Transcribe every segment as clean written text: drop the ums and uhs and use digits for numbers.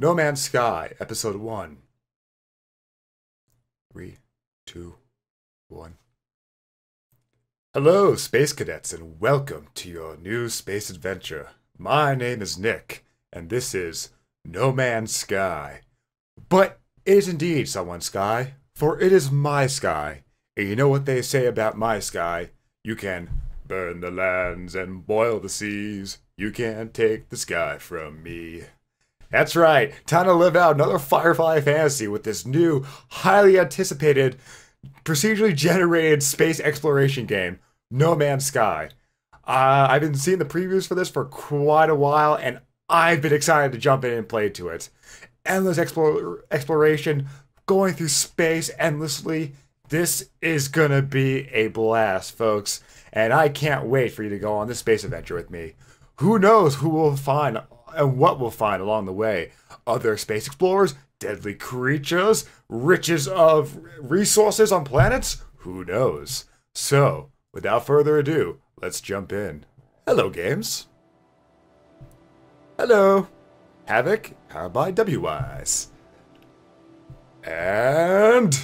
No Man's Sky, Episode 1. 3, 2, 1. Hello, Space Cadets, and welcome to your new space adventure. My name is Nick, and this is No Man's Sky. But it is indeed someone's sky, for it is my sky. And you know what they say about my sky? You can burn the lands and boil the seas. You can't take the sky from me. That's right, time to live out another Firefly fantasy with this new, highly anticipated, procedurally generated space exploration game, No Man's Sky. I've been seeing the previews for this for quite a while, and I've been excited to jump in and play to it. Endless exploration, going through space endlessly. This is gonna be a blast, folks, and I can't wait for you to go on this space adventure with me. Who knows who we'll find and what we'll find along the way. Other space explorers, deadly creatures, riches of resources on planets? Who knows? So, without further ado, let's jump in. Hello, games. Hello. Havoc, powered by WWise. And...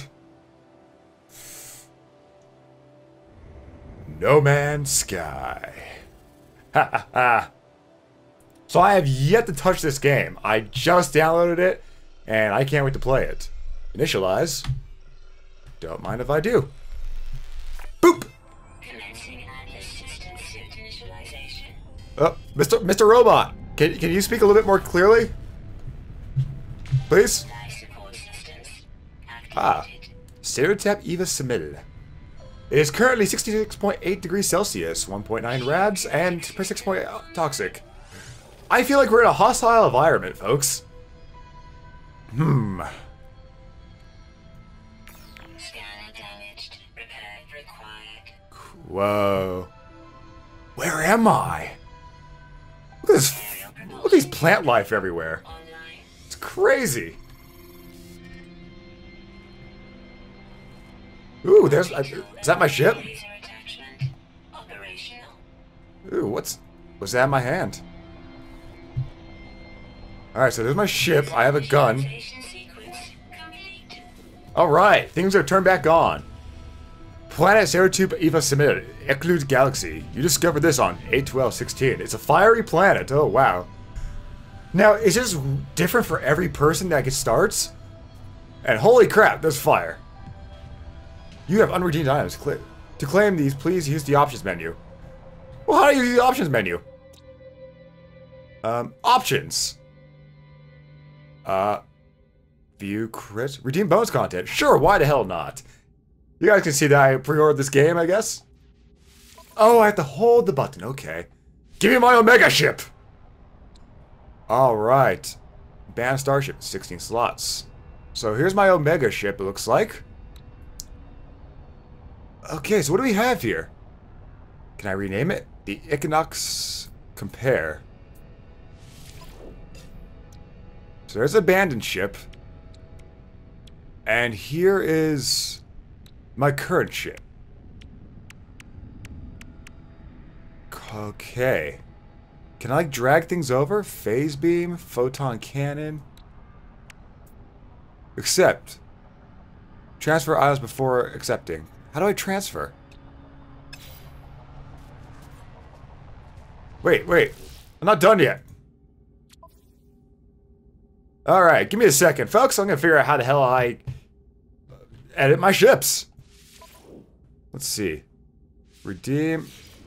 No Man's Sky. Ha ha ha. So I have yet to touch this game. I just downloaded it, and I can't wait to play it. Initialize. Don't mind if I do. Boop! Oh, Mr. Robot, can you speak a little bit more clearly? Please? Ah, Stereotap EVA submitted. It is currently 66.8 degrees Celsius, 1.9 rads, and 6.8 toxic. I feel like we're in a hostile environment, folks. Scanner damaged. Repair required. Whoa. Where am I? Look at this. Look at these plant life everywhere. It's crazy. Ooh, there's... is that my ship? Ooh, what's that in my hand? Alright, so there's my ship. I have a gun. Alright, things are turned back on. Planet Stereotap EVA submitted. Eclude Galaxy. You discovered this on 8/12/16. It's a fiery planet. Oh, wow. Now, is this different for every person that starts? And holy crap, there's fire. You have unredeemed items. To claim these, please use the options menu. Well, how do you use the options menu? Options. View crit. Redeem bonus content. Sure, why the hell not? You guys can see that I pre-ordered this game, I guess? Oh, I have to hold the button. Okay. Give me my Omega ship! Alright. Banned starship. 16 slots. So here's my Omega ship, it looks like. Okay, so what do we have here? Can I rename it? The Equinox Compare. So there's an abandoned ship. And here is my current ship. Okay. Can I like drag things over? Phase beam, photon cannon. Accept. Transfer items before accepting. How do I transfer? Wait. I'm not done yet. Alright, give me a second, folks. I'm gonna figure out how the hell I edit my ships. Let's see. Redeem.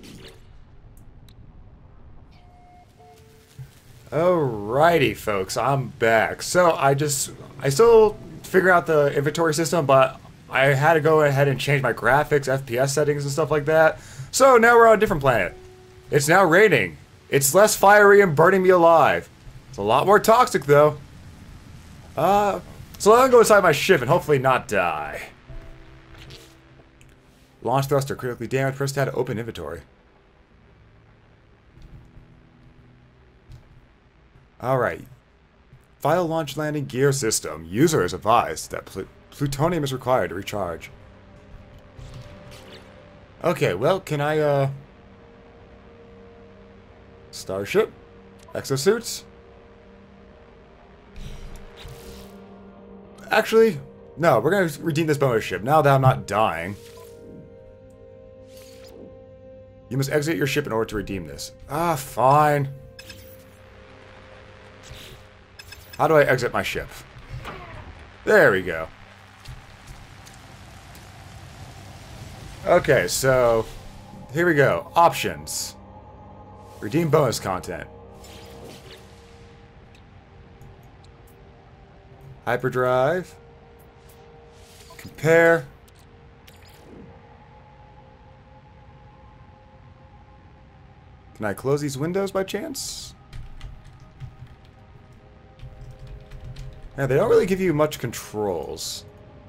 Alrighty, folks. I'm back. So, I still figure out the inventory system, but I had to go ahead and change my graphics, FPS settings, and stuff like that. So, now we're on a different planet. It's now raining. It's less fiery and burning me alive. It's a lot more toxic, though. So I'm gonna go inside my ship and hopefully not die. Launch thruster critically damaged. Press tab to open inventory. Alright. Vital launch landing gear system. User is advised that plutonium is required to recharge. Okay, well, can I, Starship? Exosuits? Actually, no, we're gonna redeem this bonus ship now that I'm not dying. You must exit your ship in order to redeem this. Ah, fine. How do I exit my ship? There we go. Okay, so here we go. Options. Redeem bonus content. Hyperdrive. Compare. Can I close these windows by chance? Yeah, they don't really give you much controls.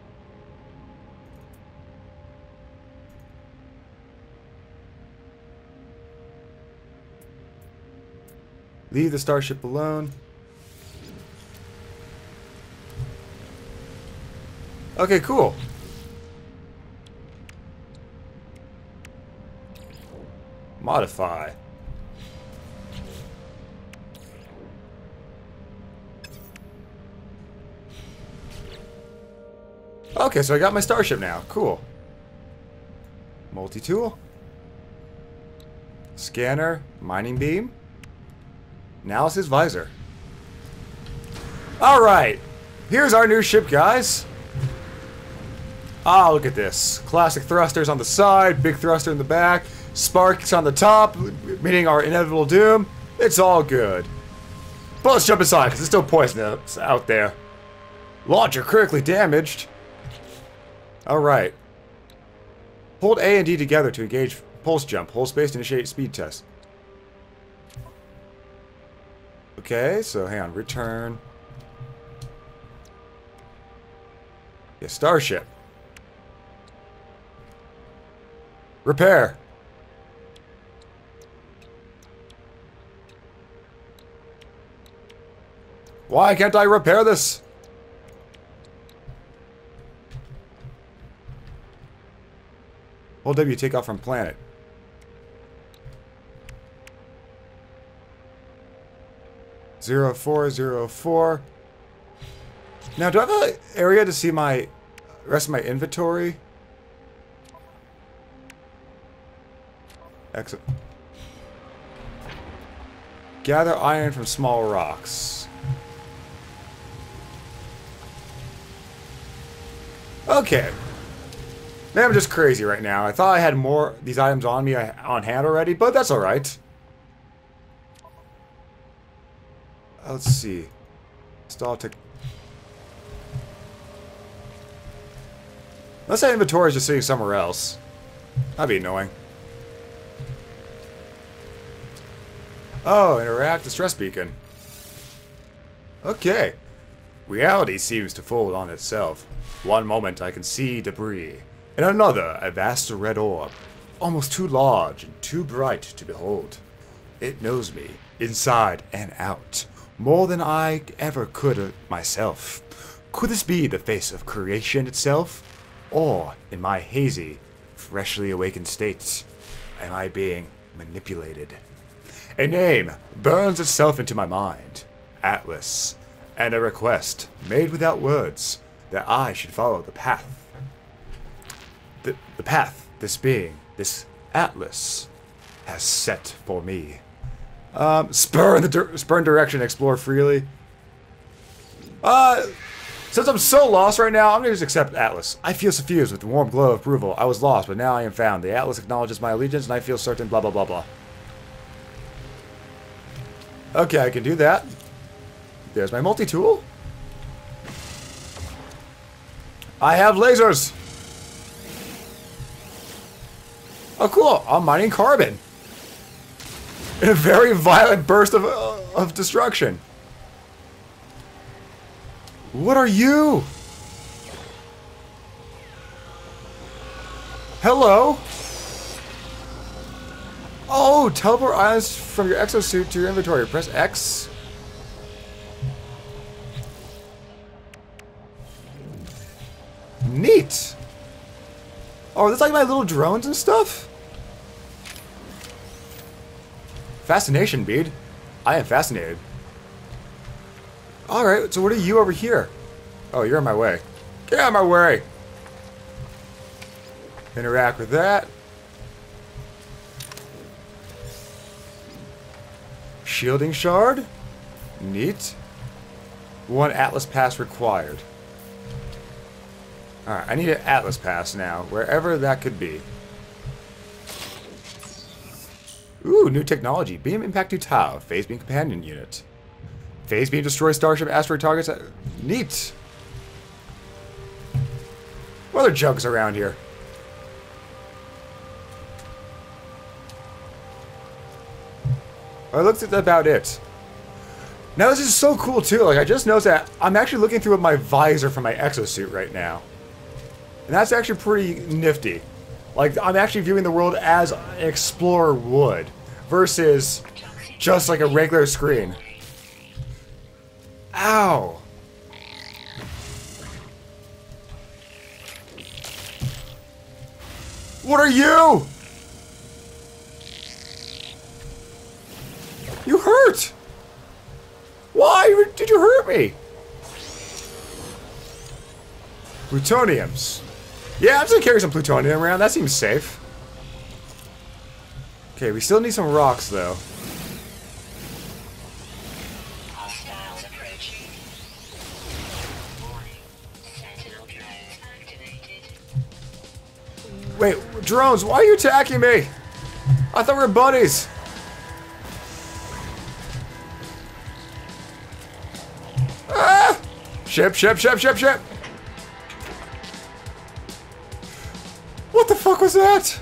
Leave the starship alone. Okay, cool. Modify. Okay, so I got my starship now. Cool. Multi-tool. Scanner. Mining beam. Analysis visor. Alright. Here's our new ship, guys. Ah, look at this. Classic thrusters on the side, big thruster in the back, sparks on the top, meaning our inevitable doom. It's all good. But let's jump inside, because it's still poisonous out there. Launcher critically damaged. Alright. Hold A and D together to engage pulse jump. Hold space to initiate speed test. Okay, so hang on. Return. Yeah, starship. Repair. Why can't I repair this? Hold W, take off from planet. Zero 404. Now, do I have an area to see my rest of my inventory? Exit. Gather iron from small rocks. Okay. Maybe I'm just crazy right now. I thought I had more these items on me on hand already, but that's alright. Let's see. Install tech. Unless that inventory is just sitting somewhere else. That'd be annoying. Oh, interact distress beacon. Okay. Reality seems to fold on itself. One moment I can see debris. In another, a vast red orb. Almost too large and too bright to behold. It knows me, inside and out. More than I ever could myself. Could this be the face of creation itself? Or, in my hazy, freshly awakened state, am I being manipulated? A name burns itself into my mind. Atlas. And a request, made without words, that I should follow the path. The path this being, this Atlas, has set for me. Spur in direction, explore freely. Since I'm so lost right now, I'm gonna just accept Atlas. I feel suffused with the warm glow of approval. I was lost, but now I am found. The Atlas acknowledges my allegiance, and I feel certain, blah, blah, blah, blah. Okay, I can do that. There's my multi-tool. I have lasers! Oh, cool. I'm mining carbon. In a very violent burst of destruction. What are you? Hello? Oh, teleport items from your exosuit to your inventory. Press X. Neat. Oh, that's like my little drones and stuff? Fascination, bead. I am fascinated. Alright, so what are you over here? Oh, you're in my way. Get out of my way! Interact with that. Shielding shard? Neat. 1 Atlas pass required. Alright, I need an Atlas pass now, wherever that could be. Ooh, new technology. Beam Impact to Tau. Phase Beam Companion Unit. Phase Beam destroys Starship asteroid targets. Neat. What other jugs around here? Well, it looks about it. Now this is so cool too. Like I just noticed that I'm actually looking through my visor for my exosuit right now. And that's actually pretty nifty. Like I'm actually viewing the world as an explorer would versus just like a regular screen. Ow. What are you? You hurt! Why did you hurt me? Plutoniums. Yeah, I'm just gonna carry some plutonium around. That seems safe. Okay, we still need some rocks, though. Hostiles approaching. Warning. Sentinel drones activated. Wait, drones, why are you attacking me? I thought we were buddies. Ah! Ship, ship, ship, ship, ship. What the fuck was that?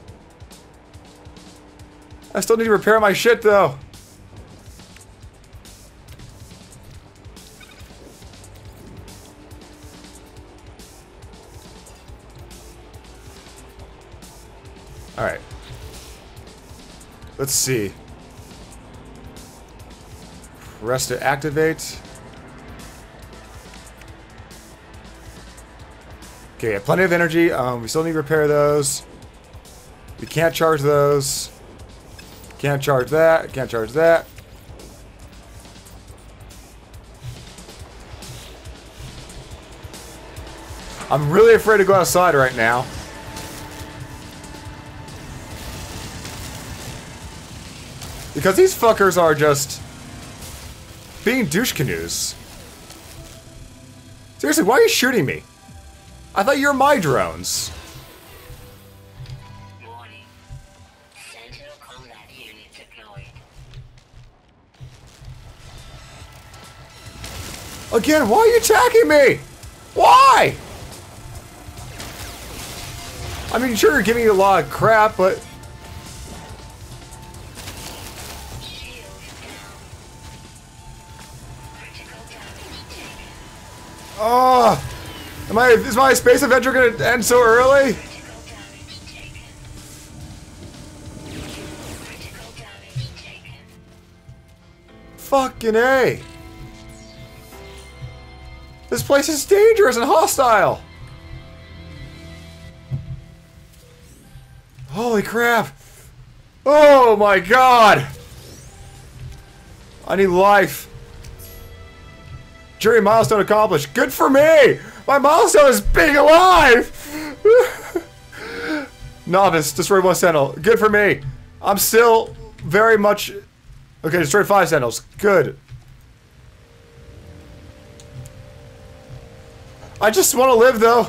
I still need to repair my shit, though. Alright. Let's see. Press to activate. Okay, plenty of energy. We still need to repair those. We can't charge those. Can't charge that. Can't charge that. I'm really afraid to go outside right now. Because these fuckers are just being douche canoes. Seriously, why are you shooting me? I thought you were my drones. Warning. Sentinel combat unit deployed. Again, why are you attacking me? Why? I mean, sure, you're giving me a lot of crap, but... Shield down. Critical damage taken. Oh! Is my space adventure gonna end so early? Critical damage taken. Critical damage taken. Fucking A. This place is dangerous and hostile. Holy crap. Oh my god. I need life. Jury milestone accomplished. Good for me. My milestone is being alive. Novice, destroy 1 sentinel. Good for me. I'm still very much... Okay, destroyed 5 sentinels. Good. I just want to live, though.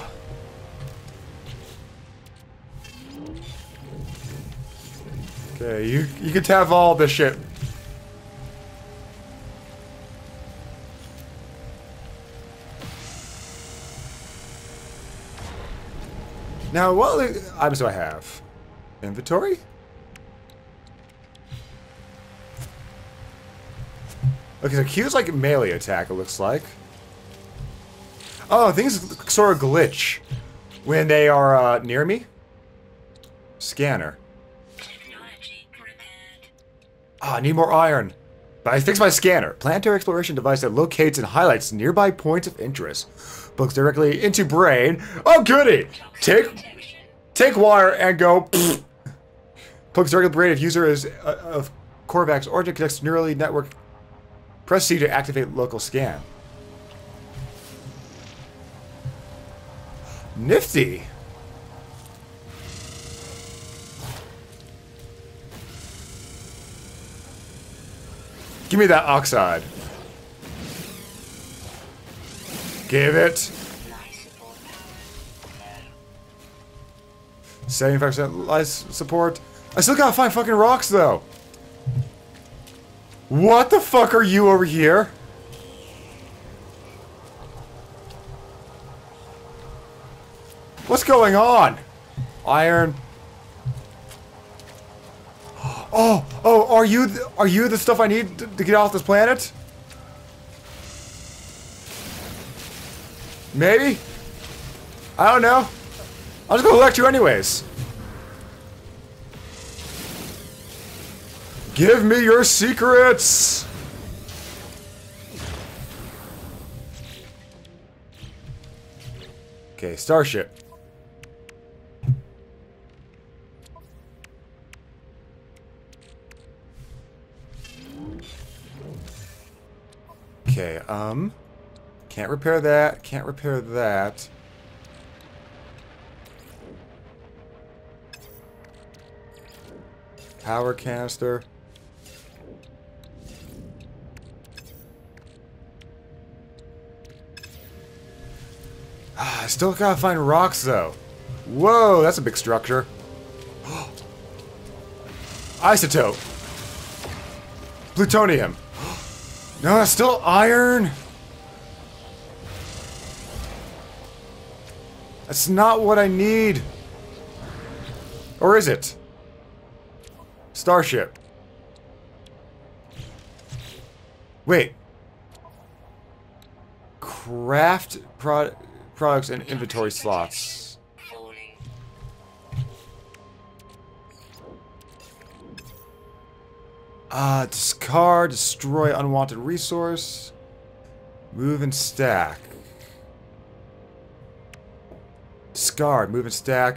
Okay, you can have all this shit. Now, what items do I have? Inventory? Okay, so Q's like melee attack, it looks like. Oh, things sort of glitch when they are near me. Scanner. Technology prepared. Ah, I need more iron. But I fixed my scanner. Planetary exploration device that locates and highlights nearby points of interest. Books directly into brain. Oh, goody! Take wire and go. Plugs directly brain if user is of Korvax origin connects to neurally network. Press C to activate local scan. Nifty. Give me that oxide. Give it. Life support power. 75% life support. I still gotta find fucking rocks though. What the fuck are you over here? What's going on? Iron. Oh, are you the stuff I need to get off this planet? Maybe? I don't know. I'm just gonna elect you anyways. Give me your secrets! Okay, starship. Okay, can't repair that, can't repair that. Power canister. I still gotta find rocks though. Whoa, that's a big structure. Isotope. Plutonium. No, it's still iron. That's not what I need. Or is it? Starship. Wait. Craft products and inventory slots. Falling. Discard, destroy unwanted resource. Move and stack. Discard, move and stack.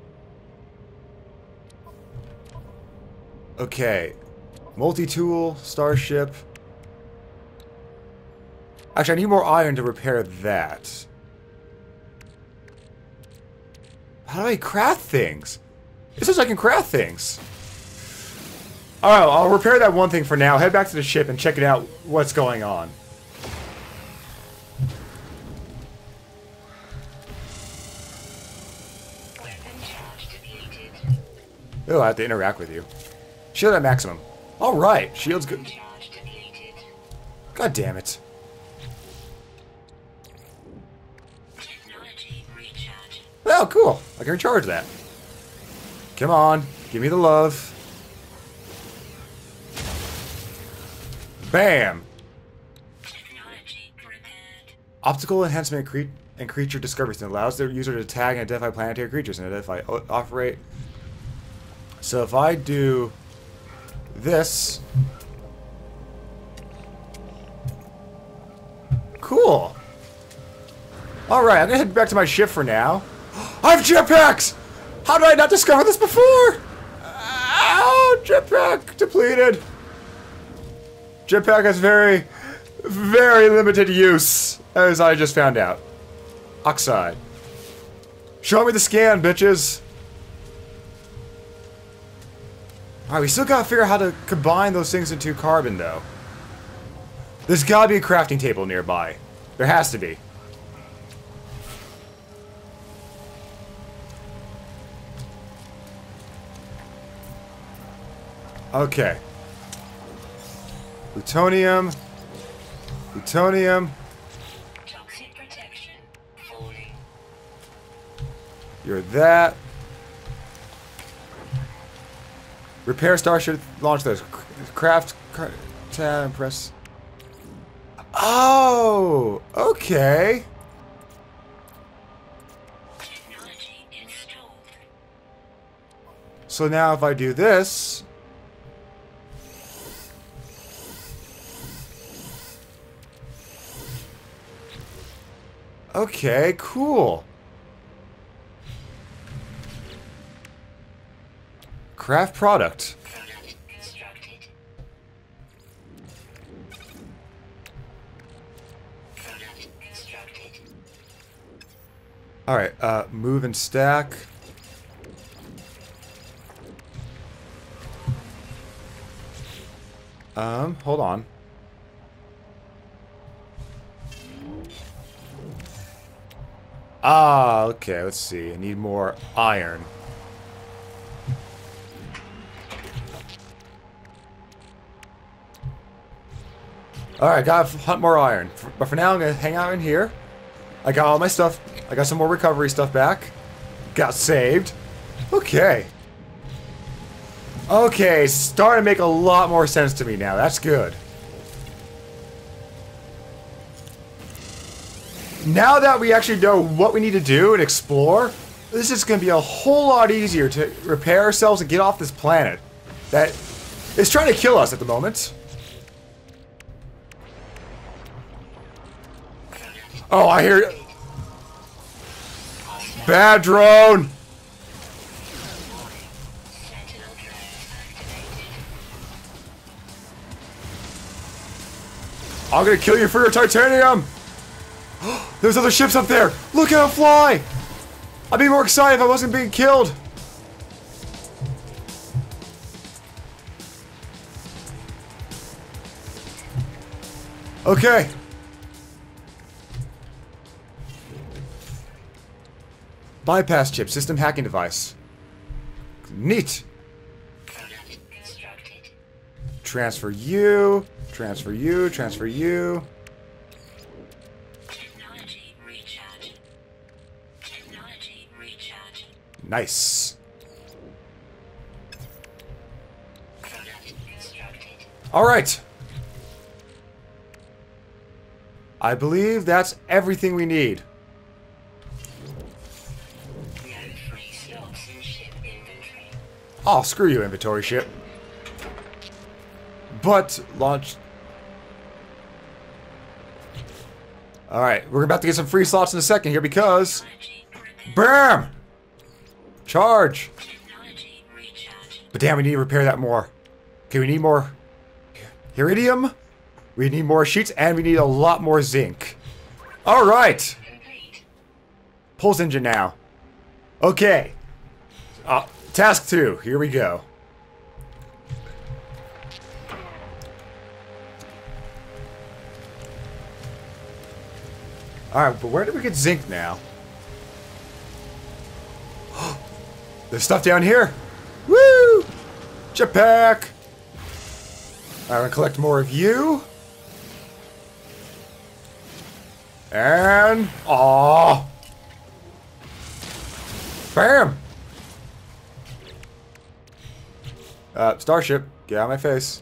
Okay. Multi-tool, starship. Actually, I need more iron to repair that. How do I craft things? It says I can craft things. Alright, I'll repair that one thing for now. Head back to the ship and check it out what's going on. Weapon charge depleted. Oh, I have to interact with you. Shield at maximum. Alright, shield's good. Charge depleted. God damn it. Technology recharge. Oh, cool. I can recharge that. Come on. Give me the love. Bam! Technology repaired. Optical enhancement and creature discovery system allows the user to tag and identify planetary creatures and identify operate. So if I do this, cool. All right, I'm gonna head back to my ship for now. I have jetpacks. How did I not discover this before? Ow, jetpack depleted. Jetpack has very, very limited use, as I just found out. Oxide. Show me the scan, bitches. Alright, we still gotta figure out how to combine those things into carbon, though. There's gotta be a crafting table nearby. There has to be. Okay. Plutonium. Plutonium. Toxic protection. Falling. You're that. Repair starship, launch those. Craft, tab, and press. Oh, okay. Technology installed. So now if I do this. Okay, cool. Craft product. Product constructed. Product constructed. Alright, move and stack. Hold on. Ah, okay, let's see. I need more iron. Alright, gotta hunt more iron. But for now, I'm gonna hang out in here. I got all my stuff. I got some more recovery stuff back. Got saved. Okay. Okay, it's starting to make a lot more sense to me now. That's good. Now that we actually know what we need to do and explore, this is going to be a whole lot easier to repair ourselves and get off this planet that is trying to kill us at the moment. Oh, I hear... Bad drone! I'm gonna kill you for your titanium! There's other ships up there! Look at them fly! I'd be more excited if I wasn't being killed! Okay. Bypass chip, system hacking device. Neat! Transfer you, transfer you, transfer you. Technology recharge. Technology recharge. Nice. Product constructed. Alright. I believe that's everything we need. No free slots in ship inventory. Oh, screw you, inventory ship. But, launch... Alright, we're about to get some free slots in a second here because... BAM! Charge! Technology recharge. But damn, we need to repair that more. Okay, we need more... Iridium? We need more sheets, and we need a lot more zinc. Alright! Complete. Pulse engine now. Okay. Task 2. Here we go. Alright, but where did we get zinc now? There's stuff down here. Woo! Jetpack! Alright, I'm gonna collect more of you. And... Aww! Bam! Starship, get out of my face.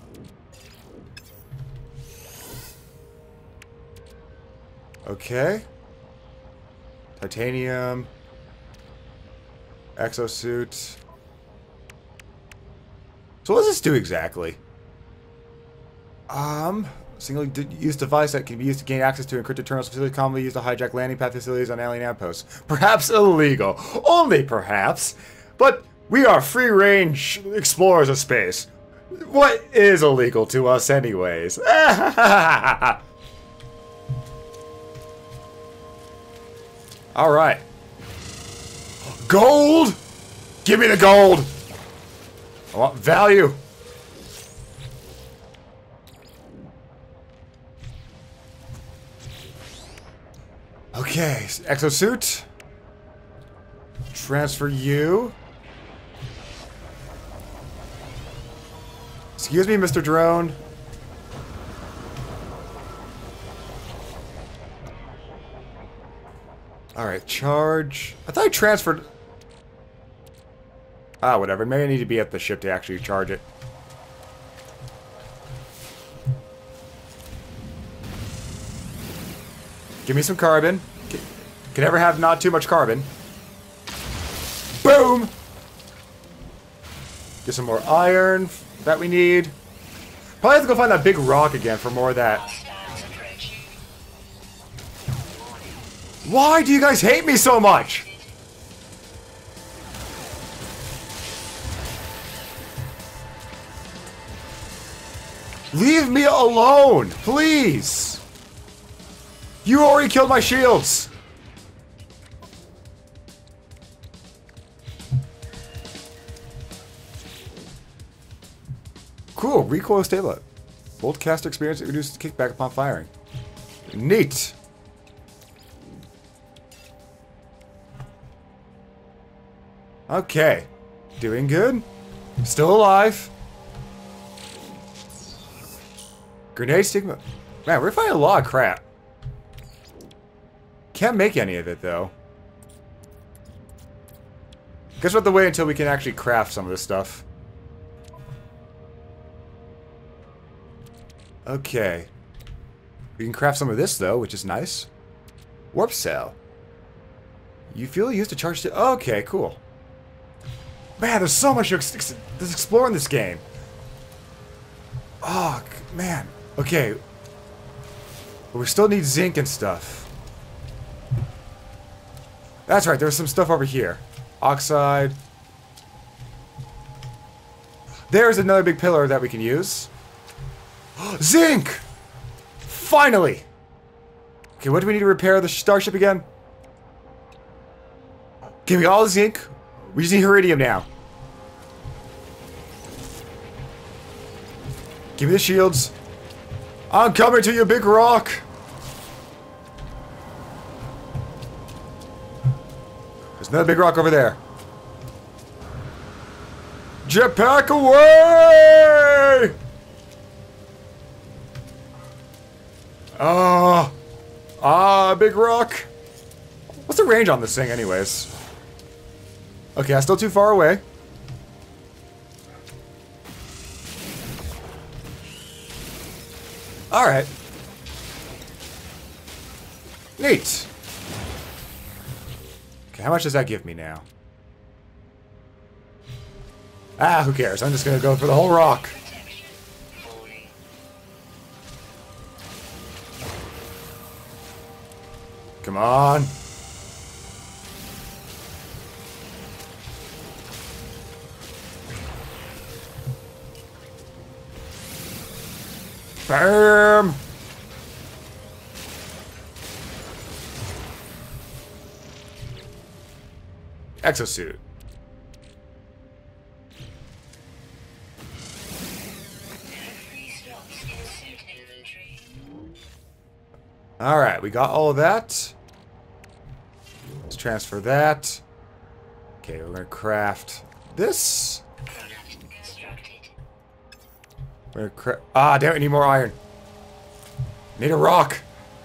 Okay. Titanium. Exosuit. So what does this do exactly? Single-use device that can be used to gain access to encrypted terminals facilities commonly used to hijack landing pad facilities on alien outposts. Perhaps illegal. Only perhaps. But we are free-range explorers of space. What is illegal to us anyways? Alright. Gold! Give me the gold! I want value. Okay, exosuit. Transfer you. Excuse me, Mr. Drone. Alright, charge. I thought I transferred... Ah, whatever. Maybe I need to be at the ship to actually charge it. Give me some carbon. Can never have not too much carbon. Boom! Get some more iron that we need. Probably have to go find that big rock again for more of that. Hostiles approaching. Why do you guys hate me so much? Leave me alone, please. You already killed my shields. Cool. Recoil stabilize. Bolt caster experience reduces kickback upon firing. Neat. Okay. Doing good. Still alive. Grenade stigma. Man, we're finding a lot of crap. Can't make any of it, though. Guess we'll have to wait until we can actually craft some of this stuff. Okay. We can craft some of this, though, which is nice. Warp cell. You feel used to charge to... Okay, cool. Man, there's so much to explore in this game. Oh, man. Okay. But we still need zinc and stuff. That's right, there's some stuff over here. Oxide. There's another big pillar that we can use. Zinc! Finally! Okay, what do we need to repair the starship again? Give me all the zinc. We just need iridium now. Give me the shields. I'm coming to you, big rock! There's another big rock over there. Jetpack away! Big rock. What's the range on this thing, anyways? Okay, I'm still too far away. Alright. Neat. Okay, how much does that give me now? Ah, who cares? I'm just gonna go for the whole rock. Come on. Bam! Exosuit. Alright, we got all of that. Let's transfer that. Okay, we're gonna craft this. We're gonna craft. Ah, damn it, need more iron. Need a rock.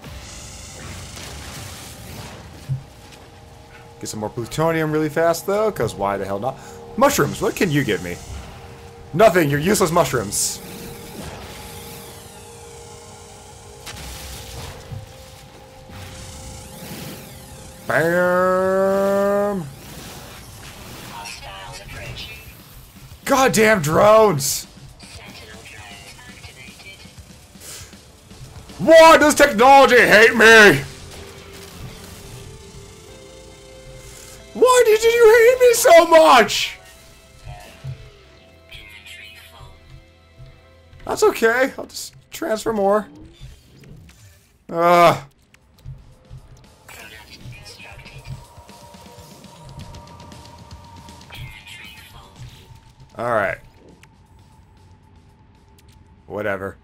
Get some more plutonium really fast, though, because why the hell not? Mushrooms, what can you give me? Nothing, you're useless mushrooms. Bam! Goddamn drones! Why does technology hate me? Why did you hate me so much? That's okay. I'll just transfer more. Alright. Whatever.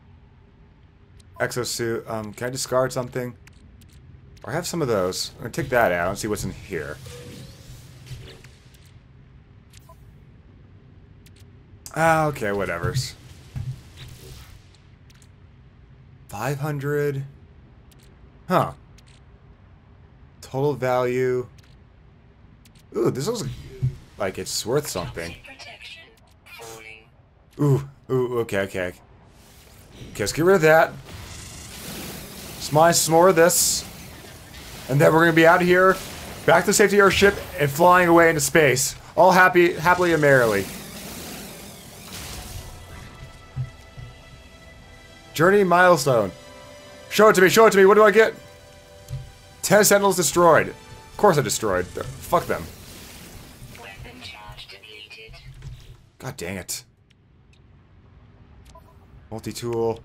Exosuit. Can I discard something? Or I have some of those. I'm gonna take that out and see what's in here. Ah, okay, whatevers. 500. Huh. Total value. Ooh, this looks like it's worth something. Ooh, okay. Okay, let's get rid of that. Smile some more of this. And then we're gonna be out of here, back to the safety of our ship, and flying away into space. All happily and merrily. Journey milestone. Show it to me, what do I get? 10 sentinels destroyed. Of course I destroyed. Fuck them. Weapon charge depleted. God dang it. Multi-tool.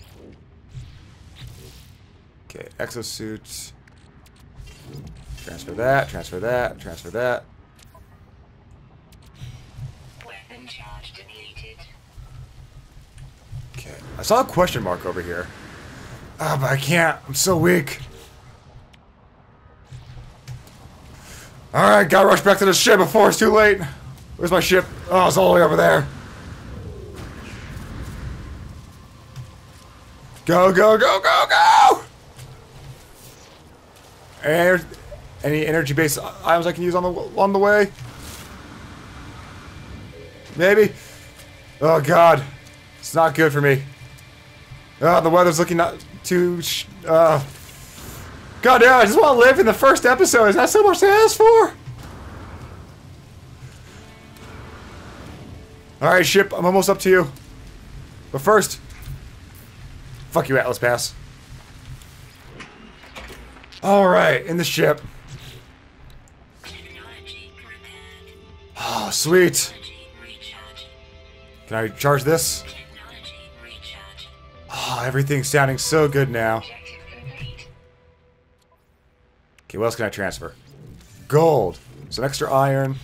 Okay, exosuit. Transfer that, transfer that, transfer that. Weapon charge depleted. Okay. I saw a question mark over here. Ah, but I can't. I'm so weak. Alright, gotta rush back to the ship before it's too late. Where's my ship? Oh, it's all the way over there. Go, go, go, go, go! Any energy-based items I can use on the way? Maybe? Oh, God. It's not good for me. Oh, the weather's looking not too... God damn, I just want to live in the first episode. Is that so much to ask for? Alright, ship. I'm almost up to you. But first... Fuck you, Atlas Pass. Alright, in the ship. Oh, sweet. Can I charge this? Oh, everything's sounding so good now. Okay, what else can I transfer? Gold. Some extra iron.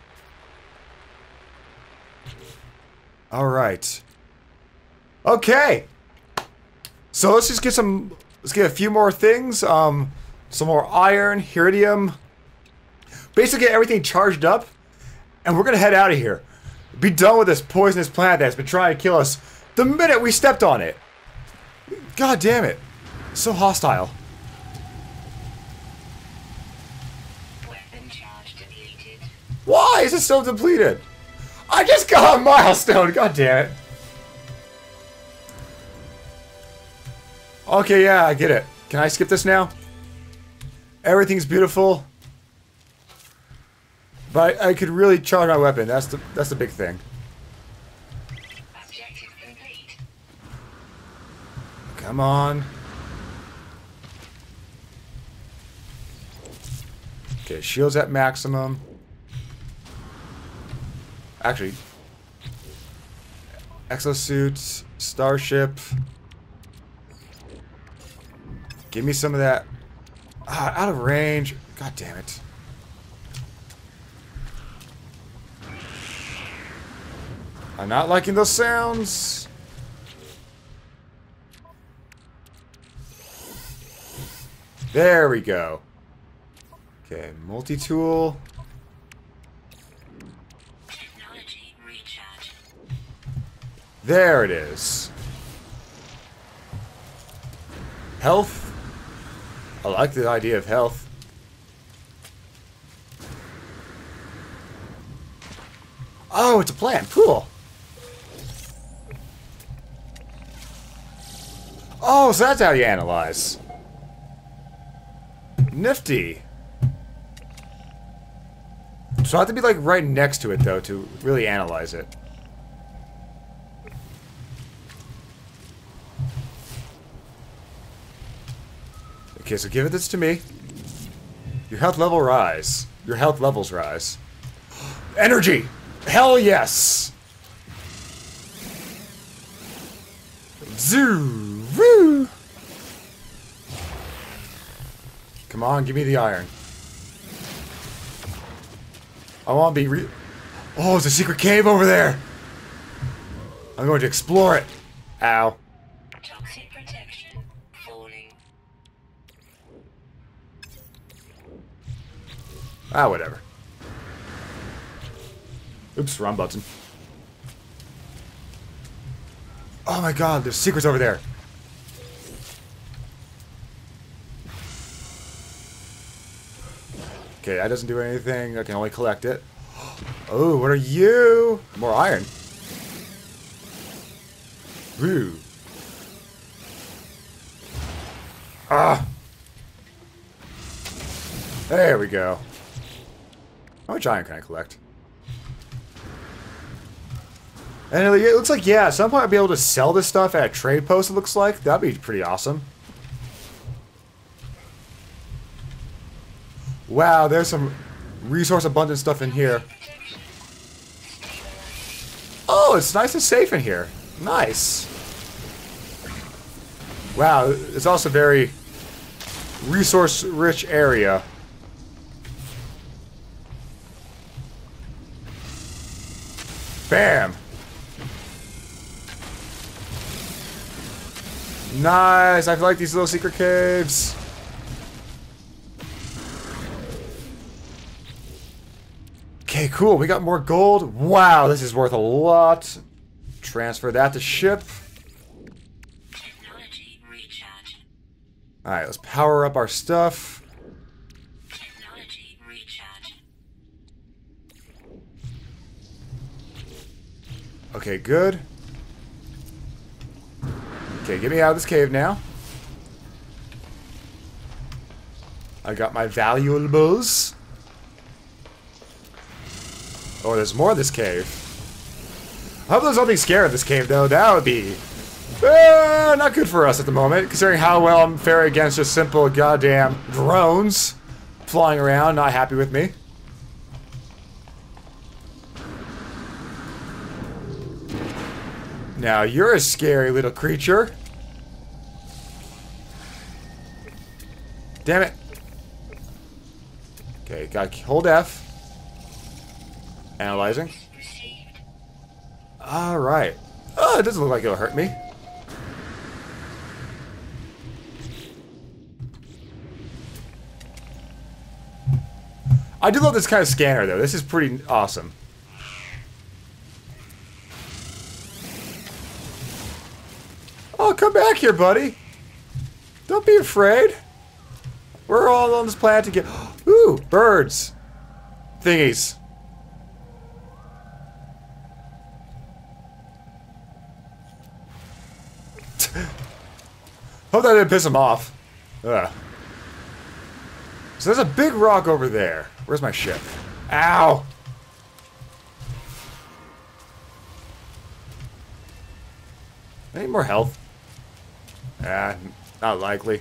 Alright. Okay. So let's just get some... Let's get a few more things. Some more iron, iridium. Basically get everything charged up. And we're gonna head out of here. Be done with this poisonous plant that's been trying to kill us the minute we stepped on it. God damn it. So hostile. Weapon charge depleted. Why is it so depleted? I just got a milestone. God damn it. Okay, yeah, I get it. Can I skip this now? Everything's beautiful. But I could really charge my weapon. That's the big thing. Objective complete. Come on. Okay, shields at maximum. Actually, exosuit, starship. Give me some of that. Ah, out of range. God damn it. I'm not liking those sounds. There we go. Okay, multi-tool. Technology recharge. There it is. Health. I like the idea of health. Oh, it's a plant. Cool. Oh, so that's how you analyze. Nifty. So I have to be like right next to it though to really analyze it. Okay, so give this to me. Your health level rise. Your health levels rise. Energy! Hell yes! Zoo! Woo! Come on, give me the iron. I want to be Oh, there's a secret cave over there! I'm going to explore it. Ow. Toxic protection falling. Ah, whatever. Oops, wrong button. Oh my god, there's secrets over there. Okay, that doesn't do anything. I can only collect it. Oh, what are you? More iron. Woo. Ah. There we go. How much iron can I collect? And it looks like, yeah, at some point I'll be able to sell this stuff at a trade post, it looks like. That'd be pretty awesome. Wow, there's some resource abundant stuff in here. Oh, it's nice and safe in here. Nice. Wow, it's also a very resource-rich area. Nice! I like these little secret caves. Okay, cool. We got more gold. Wow, this is worth a lot. Transfer that to ship. Technology recharge. Alright, let's power up our stuff. Technology recharge. Okay, good. Okay, get me out of this cave now. I got my valuables. Oh, there's more of this cave. I hope there's nothing scary in this cave, though. That would be not good for us at the moment, considering how well I'm faring against just simple goddamn drones flying around, not happy with me. Now, you're a scary little creature. Damn it. Okay, got hold F. Analyzing. Alright. Oh, it doesn't look like it'll hurt me. I do love this kind of scanner, though. This is pretty awesome. Oh, come back here, buddy. Don't be afraid. We're all on this planet together. Ooh, birds. Thingies. Hope that didn't piss him off. Ugh. So there's a big rock over there. Where's my ship? Ow! I need more health. Not likely.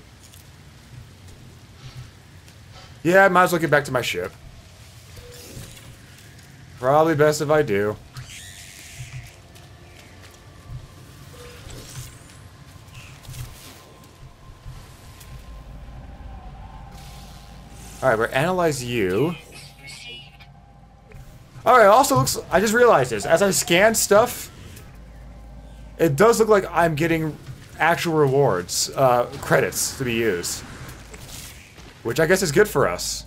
Yeah, I might as well get back to my ship. Probably best if I do. Alright, we're analyze you. Alright, also looks... I just realized this. As I scan stuff, it does look like I'm getting actual rewards, credits to be used. Which I guess is good for us.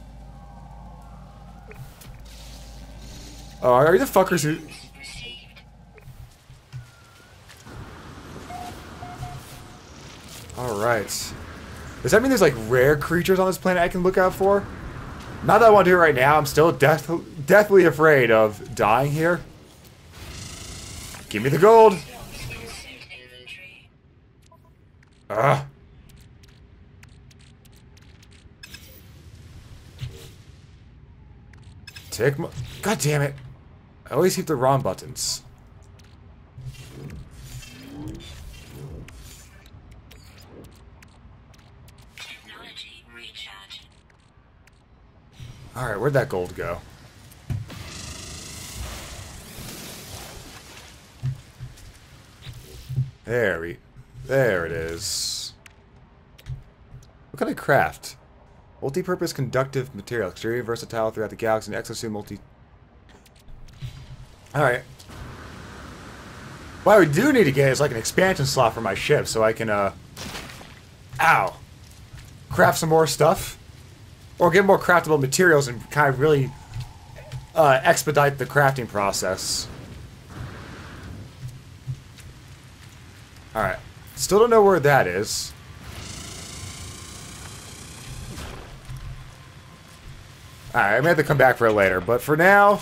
Oh, are you the fuckers who... Alright. Does that mean there's like rare creatures on this planet I can look out for? Not that I want to do it right now. I'm still deathly afraid of dying here. Give me the gold. Ugh. Take my... God damn it. I always hit the wrong buttons. Technology recharge. Alright, where'd that gold go? There it is. What can I craft? Multi-purpose conductive material. Extremely versatile throughout the galaxy and exosuit multi... Alright. What I do need to get is like an expansion slot for my ship so I can, Ow! Craft some more stuff. Or get more craftable materials and kind of really expedite the crafting process. Alright. Still don't know where that is. Alright, I may have to come back for it later, but for now...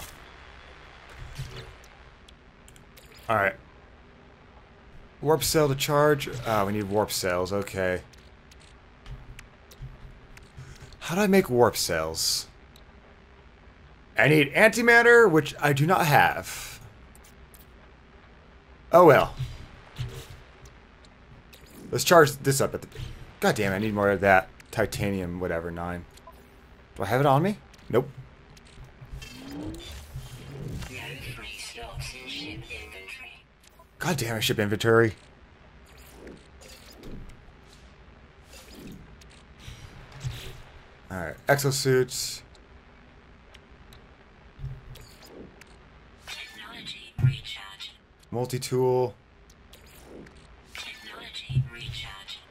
Alright. Warp cell to charge. Ah, we need warp cells, okay. How do I make warp cells? I need antimatter, which I do not have. Oh well. Let's charge this up at the... God damn it, I need more of that. Titanium, whatever, 9. Do I have it on me? Nope. No free slots in ship inventory. God damn it, ship inventory. Alright, exosuits. Technology recharge. Multi-tool. Technology recharge.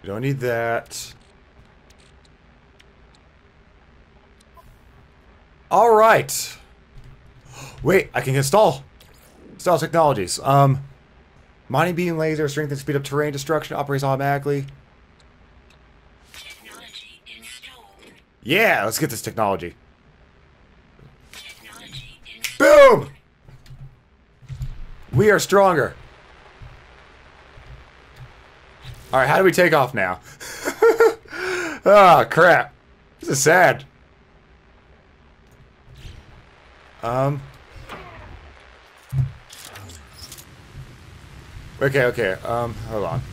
We don't need that. Alright. Wait, I can install. Install technologies. Mining beam laser, strength and speed up terrain destruction, operates automatically. Technology installed. Yeah, let's get this technology. Technology installed. Boom! We are stronger. Alright, how do we take off now? Ah, crap. This is sad. Okay, hold on.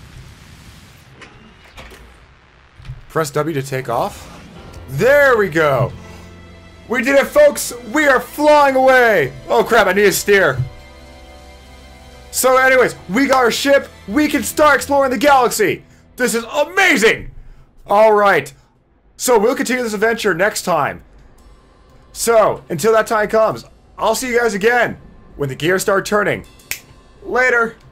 Press W to take off. There we go! We did it, folks! We are flying away! Oh crap, I need to steer. So anyways, we got our ship. We can start exploring the galaxy. This is amazing! Alright. So we'll continue this adventure next time. So, until that time comes, I'll see you guys again when the gears start turning. Later!